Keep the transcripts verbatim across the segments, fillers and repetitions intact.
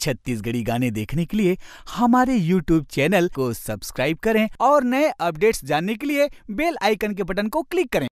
छत्तीसगढ़ी गाने देखने के लिए हमारे यूट्यूब चैनल को सब्सक्राइब करें और नए अपडेट्स जानने के लिए बेल आइकन के बटन को क्लिक करें।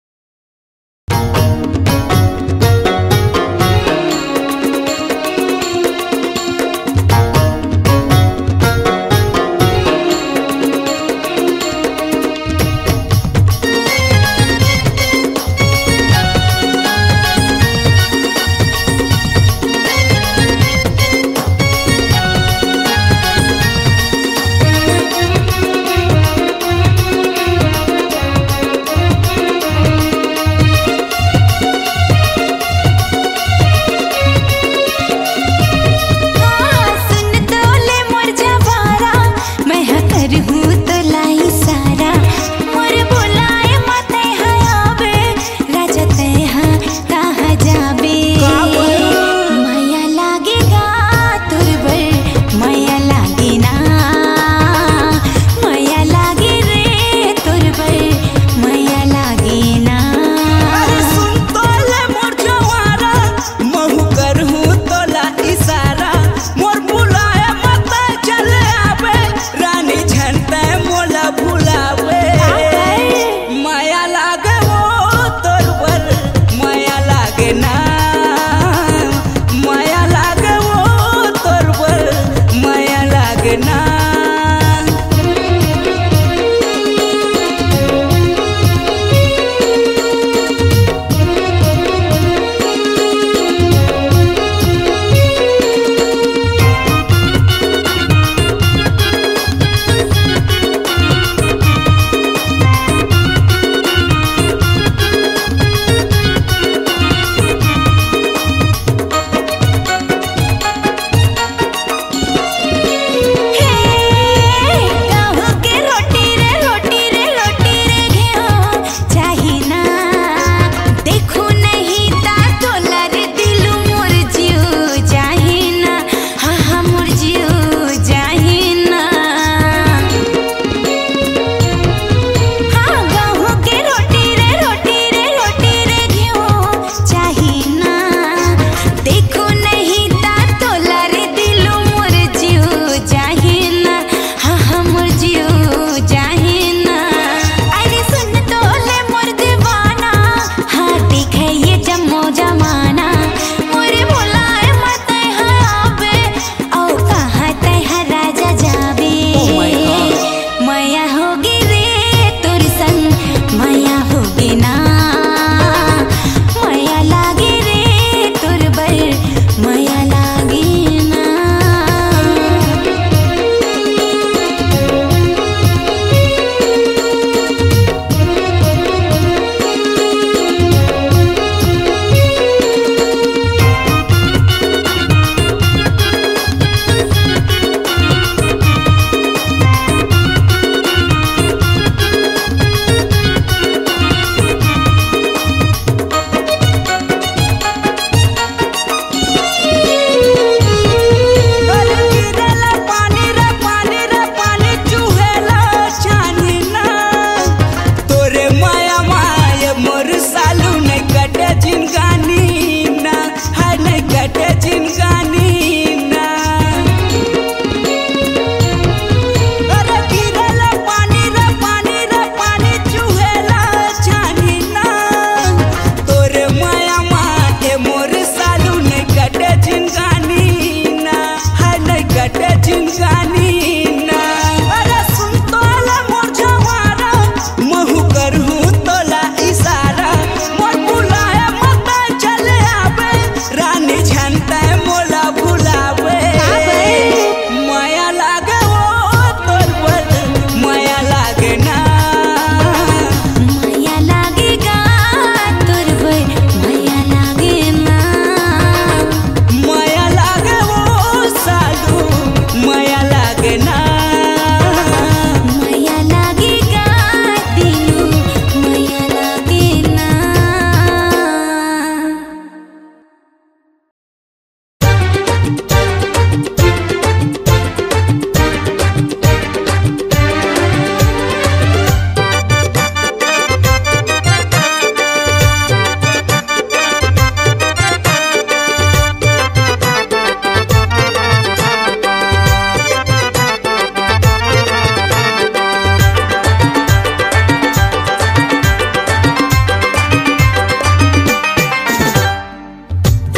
मोर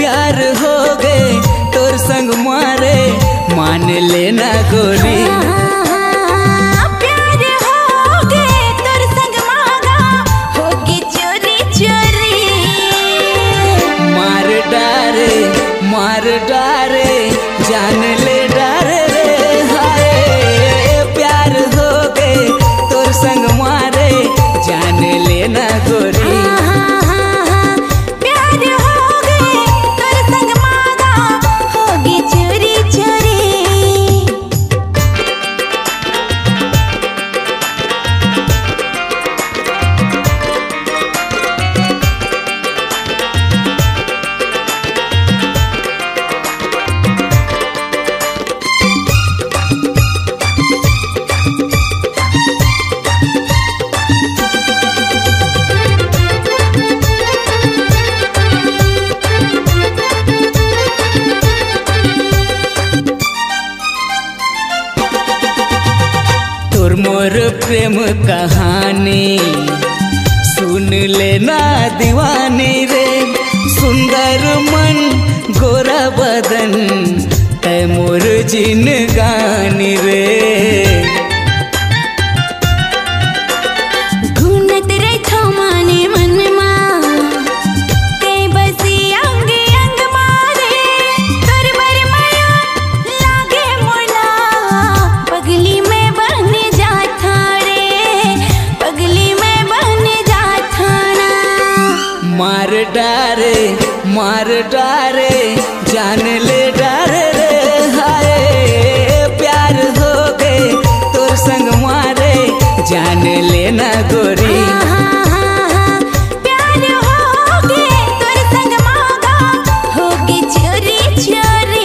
प्यार हो गए तोर संग मारे मान लेना गोरी। प्यार हो गए तोर संग मांगा होगी चोरी चोरी। मार डारे मार डारे जान ले डारे रे हाय। प्यार हो गए तोर संग मारे जान लेना गोरी। मोर प्रेम कहानी सुन लेना दीवानी रे। सुंदर मन गोरा बदन तै मोर जिनगानी रे। घूमत रहता माने मन माँ ते बसी अंग अंग मारे। तोर बर माया लागे मोला पगली में बन जाता रे। पगली में बन जाता ना। मार डारे मार डारे जान ले डारे रे हाय। प्यार हो गए तोर संग मारे जान लेना गोरी। प्यार हो गए तोर संग मांगा होगी चोरी चोरी।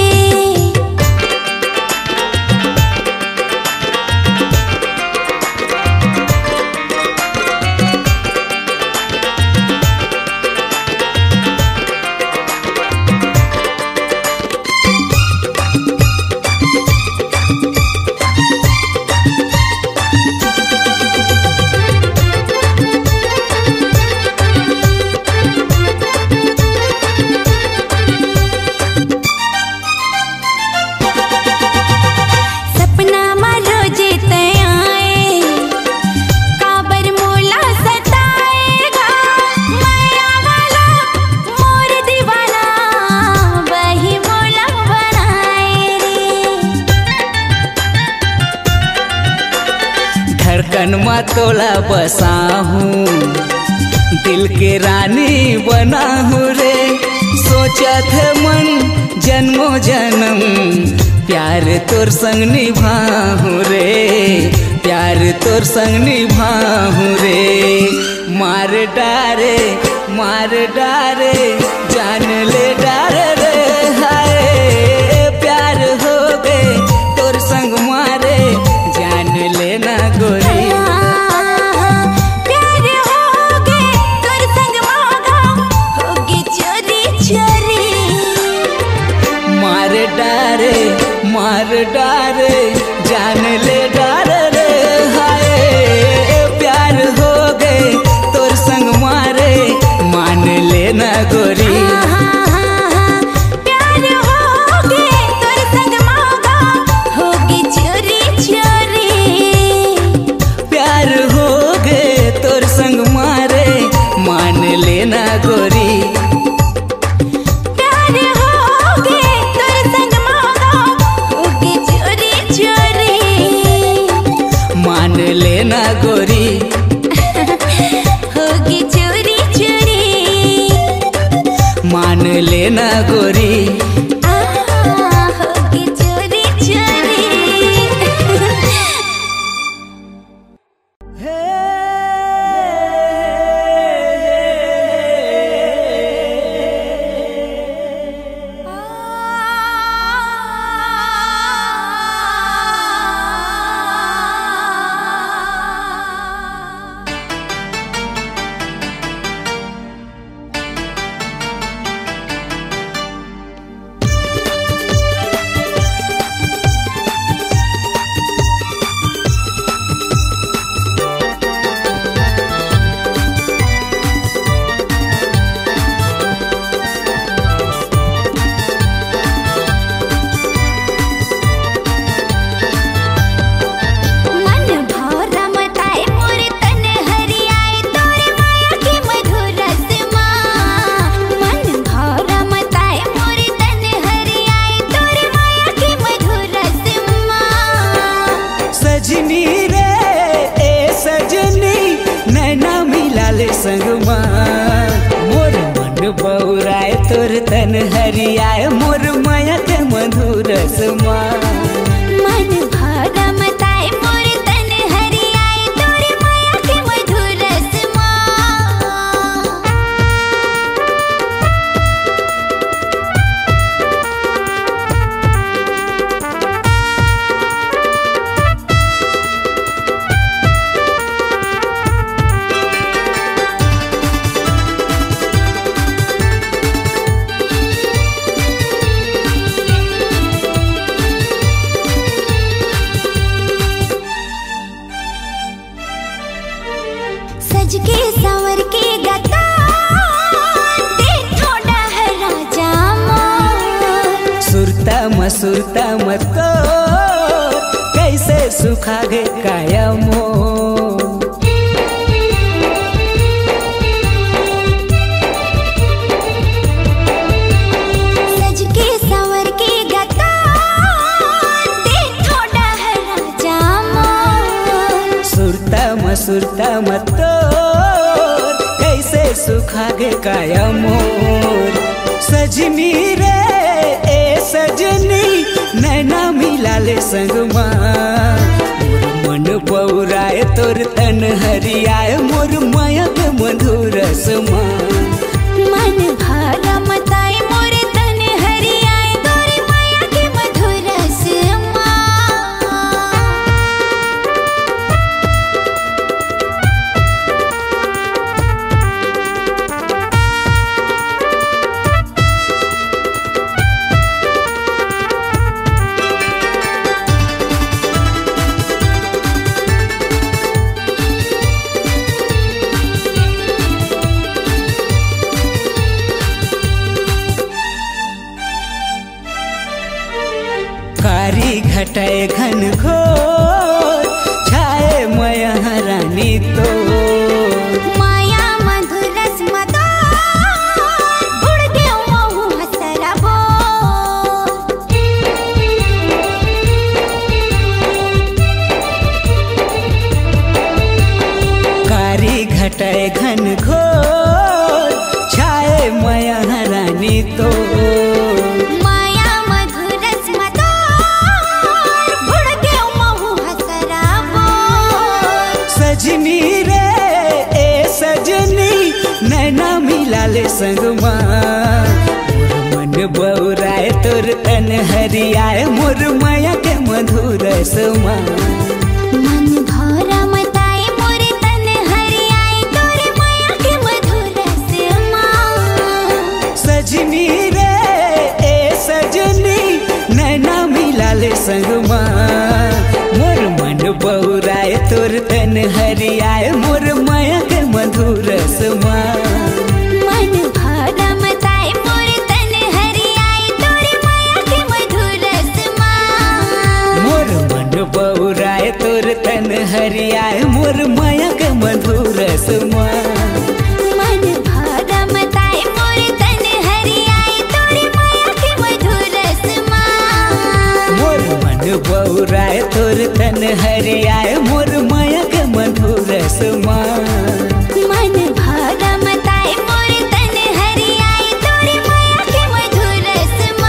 धड़कन मा तोला बसा हूँ दिल के रानी बना हूँ रे। सोचा थे मन जन्मों जन्म प्यार तोर संग निभाऊं रे। प्यार तोर संग निभाऊं रे। मार डारे मार डारे जान ले डारे रे हाय। प्यार हो गए तोर संग मारे जान लेना गोरी। प्यार हो गए तोर संग मांगा होगी चोरी चोरी। मार डारे मार डारे जान ले डारे रे हाय। प्यार हो गए तोर संग मारे मान लेना गोरी। प्यार हो गए तोर संग मांगा होगी चोरी चोरी। प्यार हो गए तोर संग मारे मान लेना गोरी। प्यार हो गए तोर संग मांगा होगी चोरी चोरी। मान लेना गोरी। होगी चोरी चोरी। मान लेना गोरी। होगी चोरी चोरी। हरियाए मोर माया के मधुर समा। मन भरा मताए मोर तन हरियाए तोरे माया के मधुर समा। सज के संवर के गता देखो डहरा जामो। सुरता मसुरता मत को कैसे सुखा गे कायमो। सज के संवर के गता देखो डहरा जामो। सुरता मसुरता मत को कैसे सुखा गे काया मोर। सजनी रे ए सजनी नैना मिला ले संगमा। मोर मन बौराए तोर तन हरियाए मोर माया के मधुर समा। मन भरा मताए मोर तन हरियाए तोरे माया के मधुर समा। कारी घटाए घन घोर छाए माया रानी तो। माया मधुरस मतो गुड़ देव महु हसरबो। कारी घटाए घन घोर छाए माया रानी तो। माया मधुरस मतो गुड़ देव महु हसरबो। सजनी रे ए सजनी नैना मिला ले संगमा। मोर मन बौराए तोर तन हरियाए मोर माया के मधुर समा। मन भरा मताए मोर तन हरियाए तोरे माया के मधुर समा। सजनी रे ए सजनी नैना मिला ले संगमा। मोर मन बौराए तोर तन हरियाए मोर माया के मधुर समा। मन भरा मताए मोर तन हरियाए तोरे माया के मधुर समा। मोर मन बौराए तोर तन हरियाए मोर माया के मधुर समा। मन भरा मताए मोर तन हरियाए तोरे माया के मधुर समा। मोर मन बौराए तोर तन हरियाए मोर माया के मधुर समा। मन भरा मताए मोर तन हरियाए तोरे माया के मधुर समा।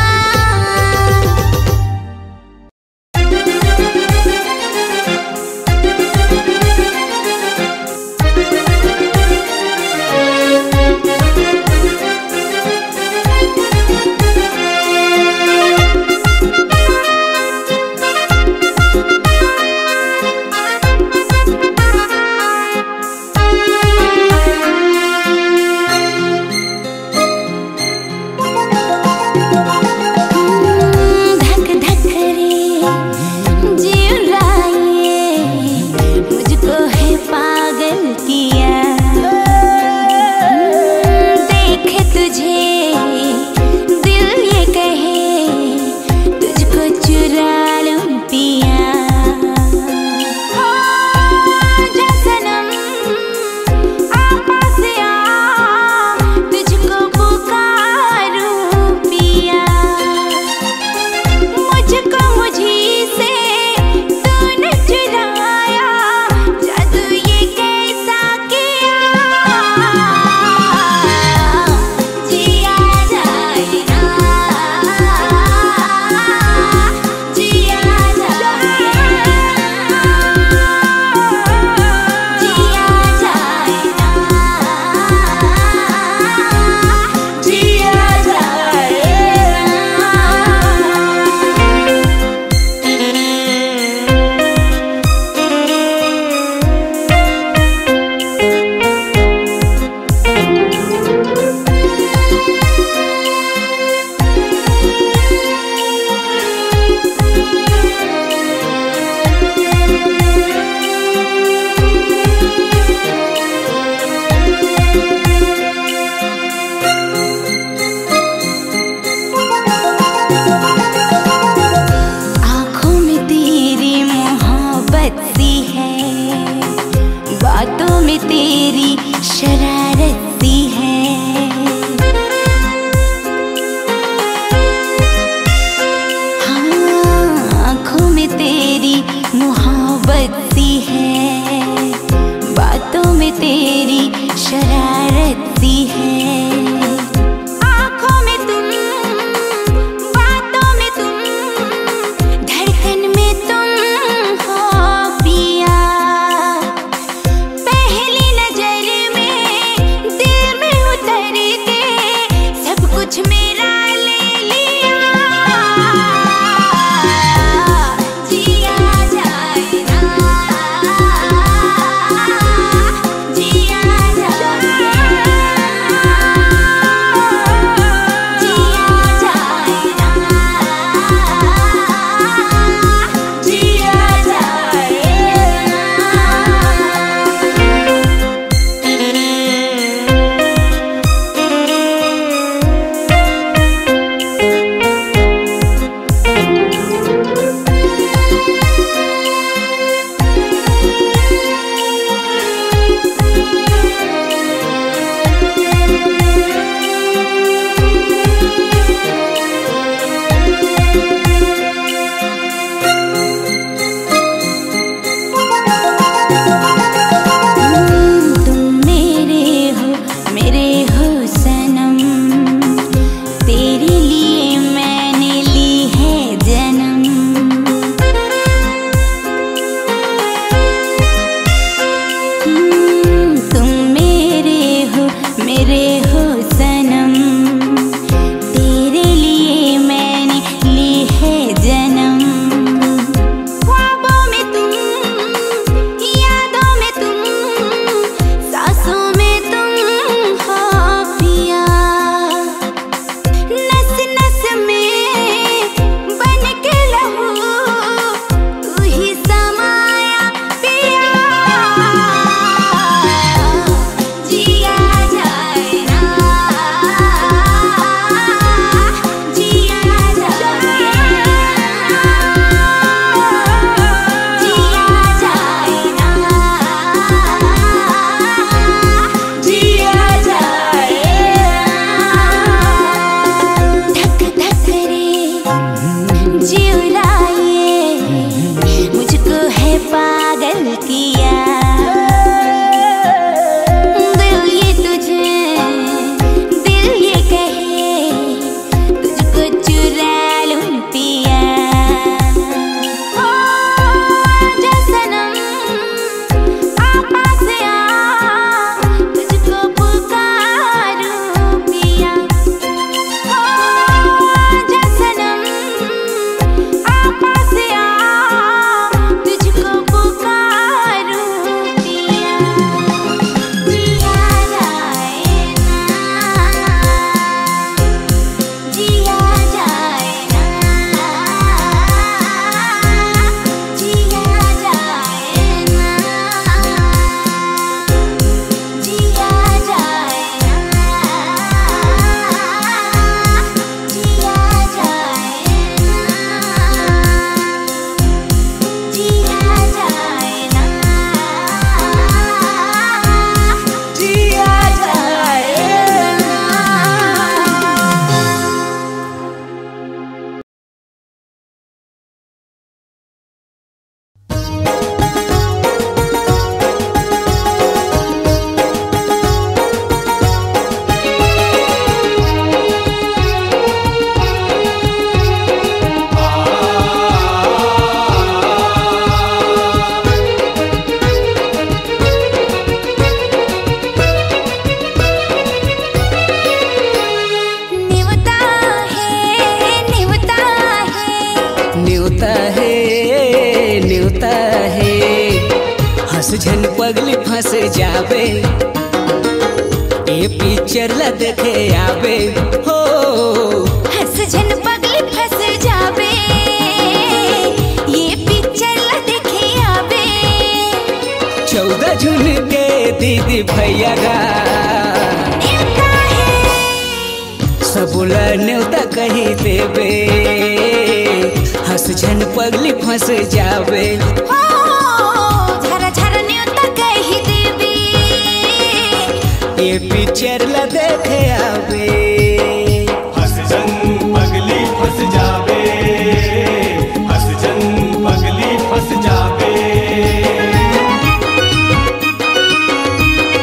तेरी शरारत सी है। आँखों में तुम, बातों में तुम, धड़कन में तुम हो पिया। पहली नजर में दिल में उतर के सब कुछ मेरा ले लिया। जिया जाए ना, जिया जाए, जिया जाए ना, जिया जाए तुम मेरे हो, मेरे हो सनम, तेरे लिए मैंने ली है जन्म। तुम मेरे हो, मेरे हो सनम, तेरे लिए मैंने ली है जन्म। ख्वाबों में तुम, यादों में तुम, सांसों में तुम हो पिया। नस नस में बन के लहू तू ही समाया पिया। जिया जाए ना, जिया जाए, जिया जाए ना, जिया जाए। धक धक रे जिउलाए मुझको है पागल किया। दिल ये तुझे, दिल ये कहे तुझको चुरा लूं पिया। ओ आजा सनम, आ पास आ, तुझको पुकारूं पिया। ओ आजा सनम, आ पास आ, तुझको पुकारूं पिया। जिया जाए ना, जिया जाए ना, जिया जाए ना, जिया जाए ना, जिया जाए ना, जिया जाए निवता है, निवता है, न्योता है, न्योता है, हंस झन पगली फंस जावे, ये पिक्चर ला देखे आवे हो। हंस झन पगली फंस जावे, ये पिक्चर ला देखे आवे। चौदह जून के दीदी भैया गा न्योता है, सबुला न्योता कही देवे, हंस झन पगली फंस जावे। हो झरा झरा न्योता कही देवी, ये पिक्चर ला देखे आवे। हंस जन पगली फंस जावे, हंस जन पगली फंस जावे।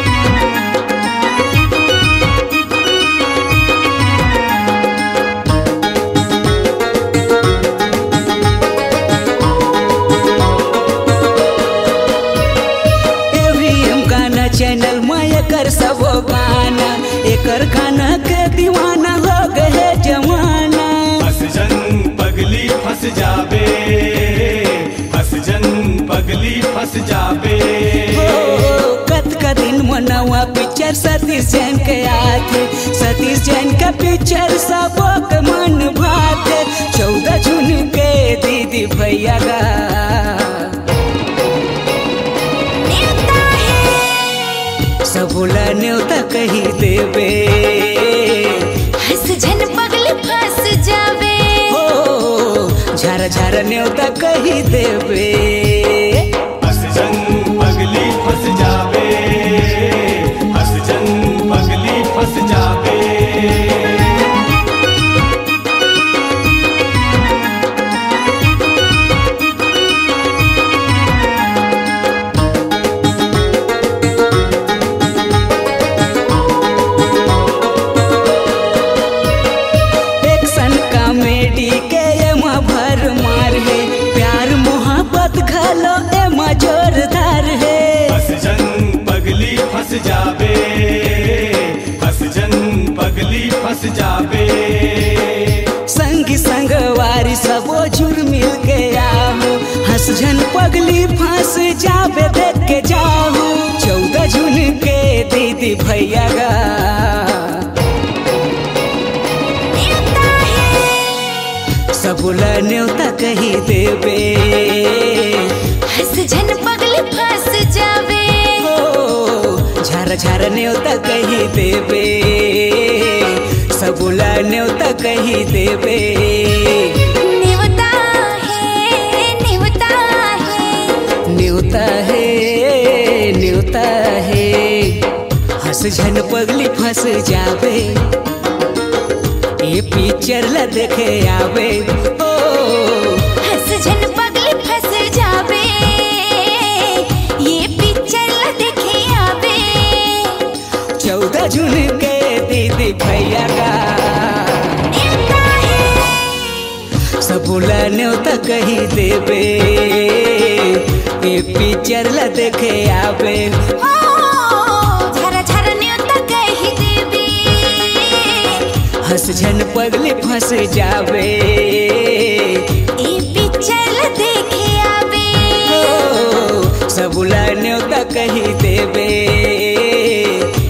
पिक्चर सतीश जैन के आथे, सतीश जैन का पिक्चर सबो के मन भाते। चौदह जून के दीदी भैया का सबोला न्योता कही देवे, हंस झन पगल फंस जावे। हो झारा झारा न्योता कही देवे, हंस जन पगली फंस जावे, हंस जन पगली फंस जावे। जोरदार है हंस जन पगली फंस जावे, हंस जन पगली फंस जावे। संगी संगवारी सबो जुर मिल के आओ, हंस जन पगली फंस जावे देख के जाओ। चौदह जून के दीदी भैया का सबोला न्योता कही देवे, हंस झन पगल फंस जावे। हो झारा झारा न्योता कही देवे, सबोला न्योता कही देवे। न्योता है न्योता है न्योता है न्योता है, हंस झन पगली फंस जावे, ये पिक्चर ला देखे आवे। ओ हंस झन पगल फंस जावे, ये पिक्चर ला देखे आवे। चौदह जून के दीदी भैया का न्योता है, सबोला न्योता कही देवे, ये पिक्चर ला देखे आवे। ओ झरा झरा न्योता कही देवे, हंस झन पगली फंस जावे, ये पिक्चर ला देखे आवे। ओ सबोला न्योता कही देवे,